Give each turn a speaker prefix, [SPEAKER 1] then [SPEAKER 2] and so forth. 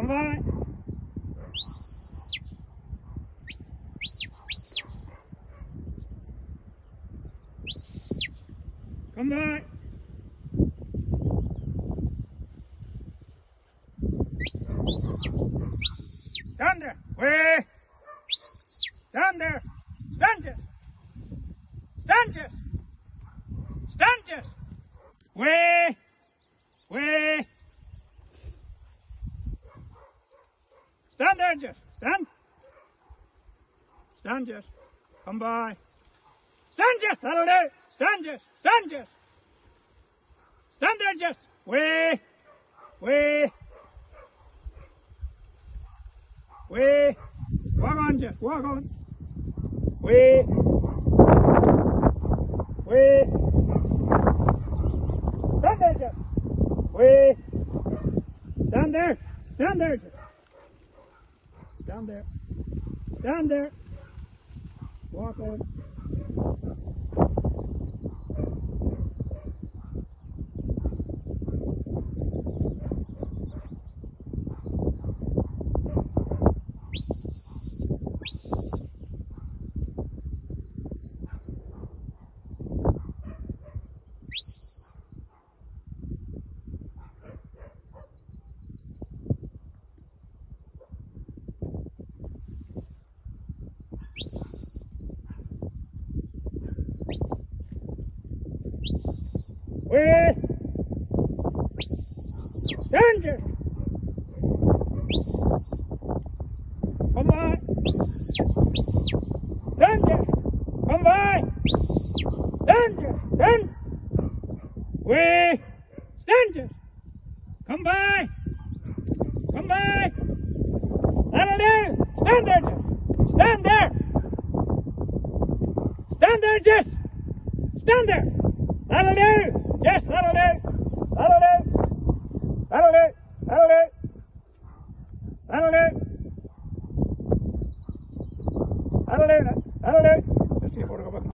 [SPEAKER 1] Come by. Come by. Stand there. Way. Stand there. Stand just. Stand just. Stand just. Way. Way. Stand there just. Stand. Stand just. Come by. Stand just. That'll do. Stand just. Stand just. Stand there just. Way. Way. Way. Walk on just. Walk on. Way. Way. Stand there just. Way. Stand there. Stand there just. Stand there. Stand there. Walk on. Way. Danger. Come by. Danger. Come by. Danger. Danger. Way. Danger. Come by. Come by. That'll do. Stand there, just. Stand there. Stand there, just. Stand there. That'll do. Yes, that'll do. That'll do. That'll do. That'll do. That'll do. That'll do. That'll do. Just see if I want to go back.